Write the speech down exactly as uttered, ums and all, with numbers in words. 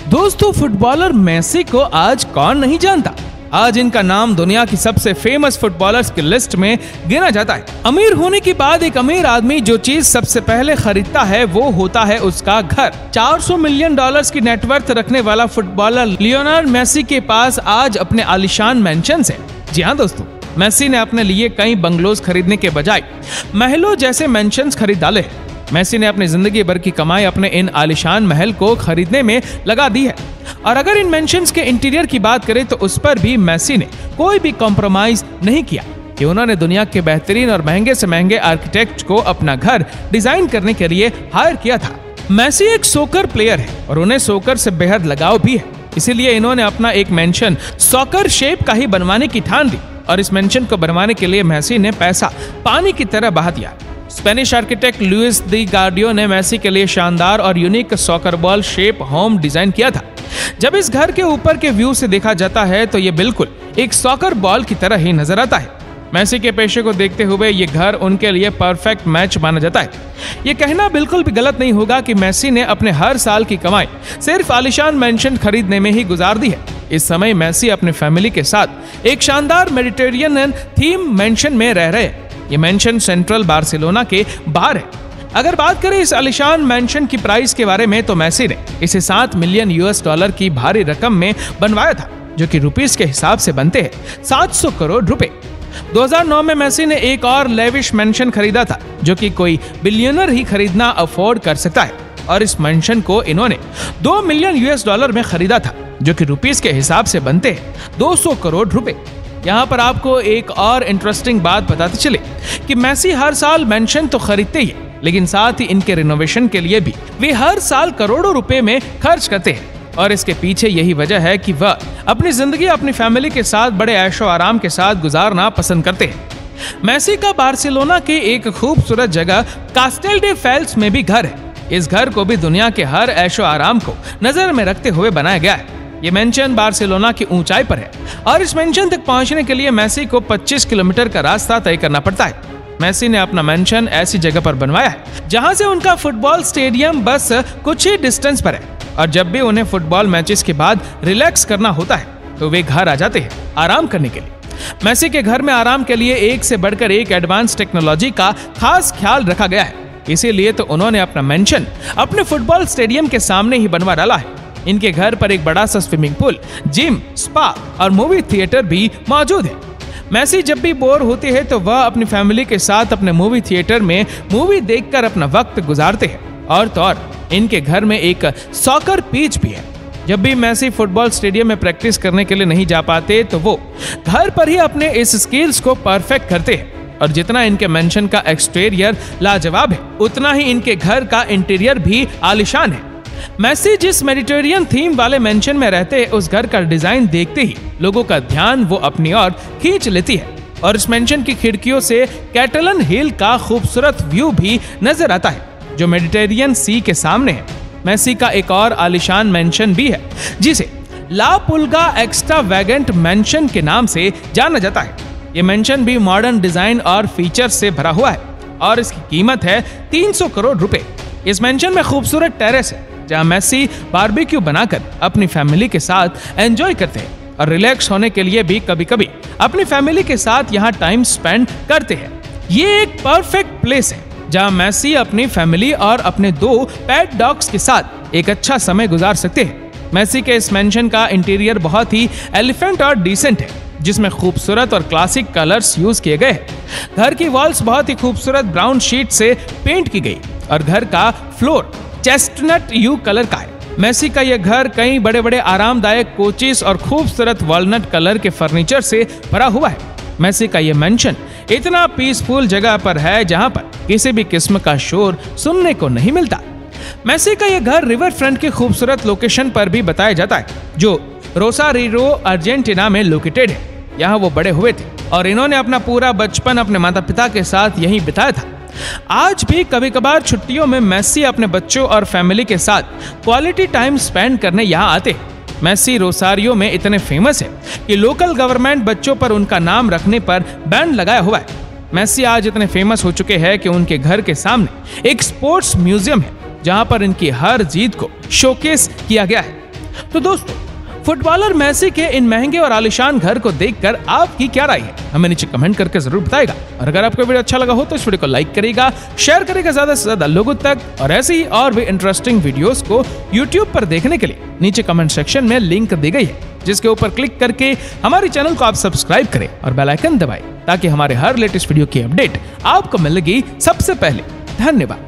दोस्तों, footballer Messi को आज कौन नहीं जानता। आज इनका नाम दुनिया की सबसे फेमस फुटबॉलर्स की लिस्ट में गिना जाता है। अमीर होने के बाद एक अमीर आदमी जो चीज सबसे पहले खरीदता है वो होता है उसका घर। चार सौ मिलियन डॉलर्स की नेटवर्थ रखने वाला फुटबॉलर लियोनेल मेसी के पास आज अपने आलीशान मैंशंस हैं। जी हाँ दोस्तों, मेसी ने अपने लिए कई बंगलोज खरीदने के बजाय महलों जैसे मैंशंस खरीद डाले हैं। मेसी ने अपनी जिंदगी भर की कमाई अपने इन आलीशान महल को खरीदने में लगा दी है। और अगर इन मैंशंस के इंटीरियर की बात करें तो उस पर भी मेसी ने कोई भी कॉम्प्रोमाइज नहीं किया कि उन्होंने दुनिया के बेहतरीन और महंगे से महंगे आर्किटेक्ट को अपना घर डिजाइन करने के लिए हायर किया था। मेसी एक सॉकर प्लेयर है और उन्हें सॉकर से बेहद लगाव भी है, इसीलिए इन्होंने अपना एक मैंशन सॉकर शेप का ही बनवाने की ठान ली। और इस मैंशन को बनवाने के लिए मेसी ने पैसा पानी की तरह बहा दिया। Spanish architect Luis de Garrido ने मेसी के लिए शानदार और unique soccer ball shape home design किया था। जब इस घर के ऊपर के व्यू से देखा जाता है तो ये बिल्कुल एक सॉकर बॉल की तरह ही नजर आता है। मेसी के पेशे को देखते हुए ये घर उनके लिए परफेक्ट मैच माना जाता है। ये कहना बिल्कुल भी गलत नहीं होगा कि मेसी ने अपने हर साल की कमाई सिर्फ आलीशान मैंशन खरीदने में ही गुजार दी है। इस समय मेसी अपने फैमिली के साथ एक शानदार मेडिटेरेनियन थीम मैंशन में रह रहे हैं। ये मैंशन सेंट्रल बार्सिलोना के बाहर है। अगर बात करें इस आलीशान मैंशन की प्राइस के बारे में तो मेसी ने इसे सात मिलियन यूएस डॉलर की भारी रकम में बनवाया था, जो कि रुपीस के हिसाब से बनते हैं सात सौ करोड़ रुपए। दो हज़ार नौ में मेसी ने एक और लेविश मैंशन खरीदा था, जो कि कोई बिलियनर ही खरीदना अफोर्ड कर सकता है। और इस मैंशन को इन्होंने दो मिलियन यूएस डॉलर में खरीदा था, जो कि रुपीस के हिसाब से बनते हैं दो सौ करोड़ रुपए। यहाँ पर आपको एक और इंटरेस्टिंग बात बताते चले कि मेसी हर साल मैंशन तो खरीदते ही, लेकिन साथ ही इनके रिनोवेशन के लिए भी वे हर साल करोड़ों रुपए में खर्च करते हैं। और इसके पीछे यही वजह है कि वह अपनी जिंदगी अपनी फैमिली के साथ बड़े ऐशो आराम के साथ गुजारना पसंद करते हैं। मेसी का बार्सिलोना के एक खूबसूरत जगह कास्टेल डे फेल्स में भी घर है। इस घर को भी दुनिया के हर ऐशो आराम को नजर में रखते हुए बनाया गया है। ये मेंशन बार्सिलोना की ऊंचाई पर है और इस मेंशन तक पहुंचने के लिए मेसी को पच्चीस किलोमीटर का रास्ता तय करना पड़ता है। मेसी ने अपना मेंशन ऐसी जगह पर बनवाया है जहां से उनका फुटबॉल स्टेडियम बस कुछ ही डिस्टेंस पर है। और जब भी उन्हें फुटबॉल मैचेस के बाद रिलैक्स करना होता है तो वे घर आ जाते हैं आराम करने के लिए। मेसी के घर में आराम के लिए एक से बढ़कर एक एडवांस टेक्नोलॉजी का खास ख्याल रखा गया है। इसीलिए तो उन्होंने अपना मेंशन अपने फुटबॉल स्टेडियम के सामने ही बनवा डाला है। इनके घर पर एक बड़ा सा स्विमिंग पूल, जिम, स्पा और मूवी थिएटर भी मौजूद है। मेसी जब भी बोर होते हैं तो वह अपनी फैमिली के साथ अपने मूवी थिएटर में मूवी देखकर अपना वक्त गुजारते हैं। और तो और इनके घर में एक सॉकर पिच भी है। जब भी मेसी फुटबॉल स्टेडियम में प्रैक्टिस करने के लिए नहीं जा पाते तो वो घर पर ही अपने इस स्किल्स को परफेक्ट करते हैं। और जितना इनके मेंशन का एक्सटीरियर लाजवाब है, उतना ही इनके घर का इंटीरियर भी आलीशान है। मेसी जिस मेडिटेरेनियन थीम वाले मेंशन में रहते हैं, उस घर का डिजाइन देखते ही लोगों का ध्यान वो अपनी ओर खींच लेती है। और इस मेंशन की खिड़कियों से कैटलन हिल का खूबसूरत व्यू भी नजर आता है, जो मेडिटेरेनियन सी के सामने है। मेसी का एक और आलीशान मेंशन भी है, जिसे ला पुल्गा एक्स्ट्रावेगेंट मेंशन के नाम से जाना जाता है। ये मेंशन भी मॉडर्न डिजाइन और फीचर से भरा हुआ है और इसकी कीमत है तीन सौ करोड़ रुपए। इस मेंशन में खूबसूरत टेरेस है जहां मेसी बारबेक्यू बनाकर अपनी फैमिली के साथ एंजॉय करते हैं और रिलैक्स होने के लिए भी कभी कभी अपनी फैमिली के साथ यहां टाइम स्पेंड करते हैं। ये एक परफेक्ट प्लेस है जहां मेसी अपनी फैमिली और अपने दो पेट डॉग्स के साथ एक अच्छा समय गुजार सकते हैं। मेसी के इस मेंशन का इंटीरियर बहुत ही एलिफेंट और डिसेंट है, जिसमें खूबसूरत और क्लासिक कलर्स यूज किए गए हैं। घर की वॉल्स बहुत ही खूबसूरत ब्राउन शीट से पेंट की गई और घर का फ्लोर चेस्टनट यू कलर का है। मेसी का यह घर कई बड़े बड़े आरामदायक कोचेस और खूबसूरत वॉलनट कलर के फर्नीचर से भरा हुआ है। मेसी का यह मेंशन इतना पीसफुल जगह पर है जहां पर किसी भी किस्म का शोर सुनने को नहीं मिलता। मेसी का यह घर रिवर फ्रंट की खूबसूरत लोकेशन पर भी बताया जाता है, जो रोसारियो अर्जेंटीना में लोकेटेड है। यहाँ वो बड़े हुए थे और इन्होंने अपना पूरा बचपन अपने माता पिता के साथ यहीं बिताया था। आज भी कभी कभार छुट्टियों में मेसी अपने बच्चों और फैमिली के साथ क्वालिटी टाइम स्पेंड करने यहाँ आते हैं। मेसी रोसारियो में इतने फेमस है कि लोकल गवर्नमेंट बच्चों पर उनका नाम रखने पर बैन लगाया हुआ है। मेसी आज इतने फेमस हो चुके हैं कि उनके घर के सामने एक स्पोर्ट्स म्यूजियम है, जहां पर इनकी हर जीत को शोकेस किया गया है। तो दोस्तों, फुटबॉलर मेसी के इन महंगे और आलीशान घर को देखकर आपकी क्या राय है, हमें नीचे कमेंट करके जरूर बताएगा। और अगर आपको वीडियो अच्छा लगा हो तो इस वीडियो को लाइक करेगा, शेयर करेगा ज्यादा से ज्यादा लोगों तक। और ऐसे ही और भी इंटरेस्टिंग वीडियोस को यूट्यूब पर देखने के लिए नीचे कमेंट सेक्शन में लिंक दी गई है, जिसके ऊपर क्लिक करके हमारे चैनल को आप सब्सक्राइब करें और बेल आइकन दबाएं, ताकि हमारे हर लेटेस्ट वीडियो की अपडेट आपको मिलेगी सबसे पहले। धन्यवाद।